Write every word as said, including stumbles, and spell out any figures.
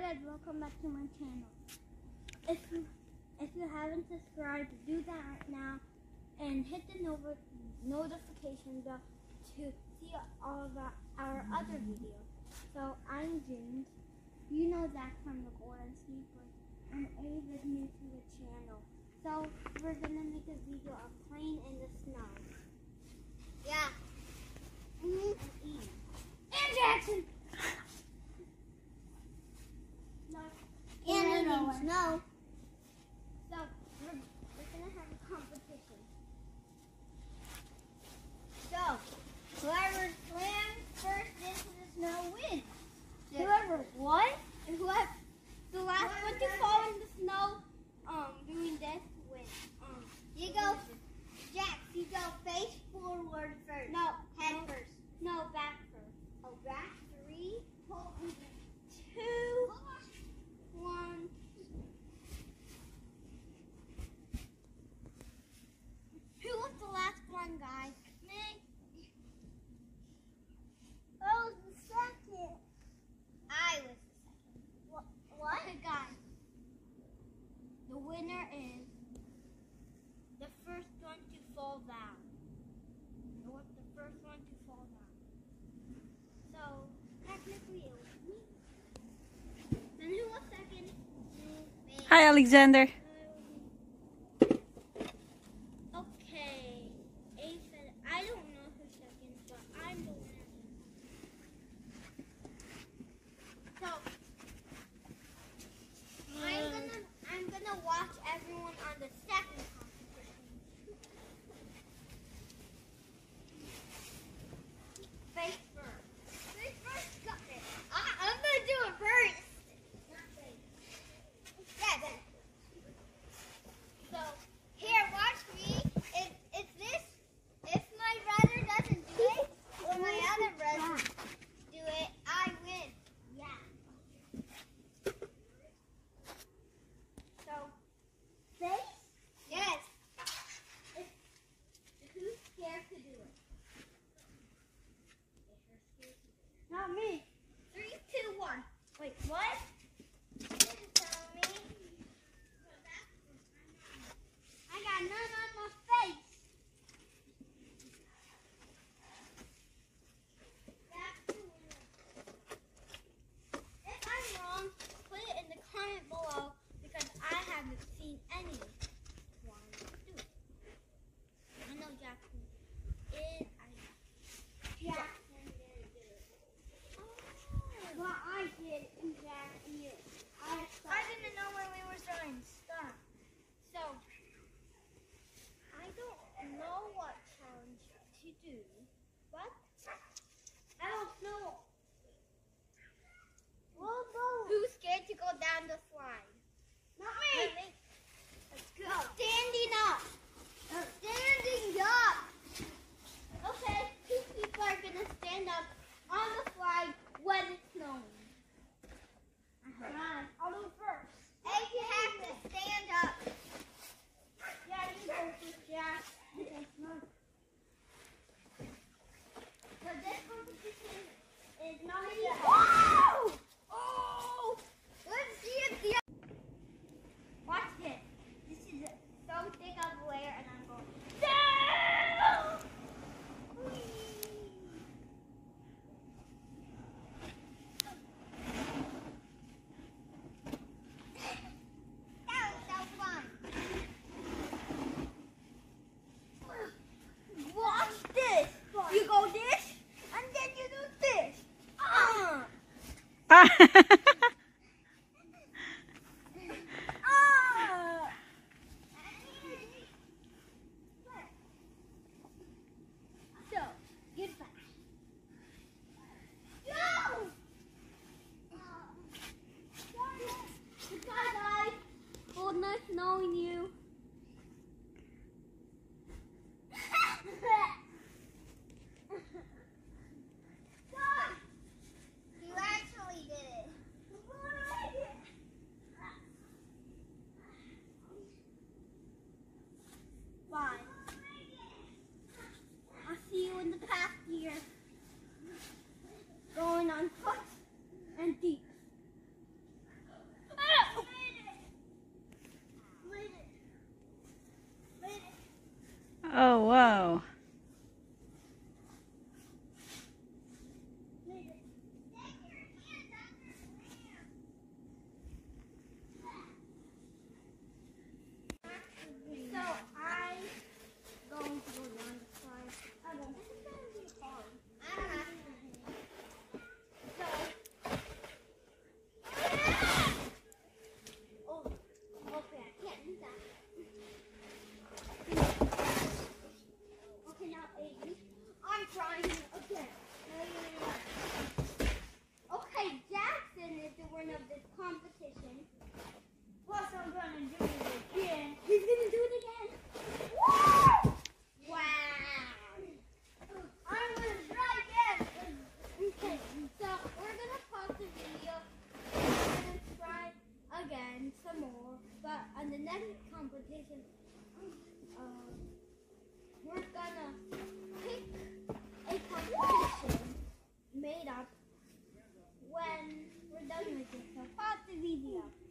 guys, welcome back to my channel. If you if you haven't subscribed, do that right now and hit the no notification bell to see all of our, our other videos. So I'm James. You know Zach from the Golden Sneakers, and Abe is new to the channel. So we're gonna make a video of playing in the snow. Yeah. Mm-hmm. And Eve. And Jackson. No. And eating snow. So we're, we're gonna have a competition. So whoever slams first into the snow wins. Yeah. Whoever what? And whoever the last whoever one to fall in the snow, um, doing this wins. Um, you go, Jack. You go face forward first. No, head no, first. No, back first. Oh, back. Three, two, one. Who was the last one, guys? Me. I was the second. I was the second. What? What? Okay, guys. The winner is the first one to fall down. It was the first one to fall down. So, technically it was me. Then who was second? Me. Hi, Alexander. Okay. Abe said, I don't know who's second, but I'm the winner. So, I'm gonna, I'm gonna watch everyone on the second competition. Face first. Face first, got it. I, I'm gonna do it first. Not face. Yes. So, here, watch me. If, if this, if my brother doesn't do it, or my other brother do it, I win. Yeah. So, face? Yes. If, who's scared to do it? Not me. Three, two, one. Wait, what? Tell me. I got none on my face. That's the winner. If I'm wrong, put it in the comment below because I haven't seen anyone do it. I know Jackson is. I know. Jackson didn't do it. Oh. Well, I did, and Jackson did. I, I didn't know when we were starting. Stop. So, I don't know what challenge to do, but I don't know. We'll go. Who's scared to go down the slide? Not me. Let's go. Standing up. Standing up. Okay, two people are gonna stand up on the slide when it's snowing. Right. I'll do first. Hey, you have to stand up. Yeah, you go first, Jack. So this competition is not easy. Oh! Oh! Let's see if the watch this. This is so thick of a layer, and I'm going down. That was so fun. Watch this. You go this, and then you do this. Ah! Ah! So, goodbye. Go! Goodbye, guys. Well, nice knowing you. You actually did it. of this competition. Plus, I'm gonna do it again. He's gonna do it again. Woo! Wow! I'm gonna try again. Okay, so we're gonna pause the video. We're gonna try again some more. But on the next competition, uh, we're gonna pick a competition made up when we're done with it. So pause the video.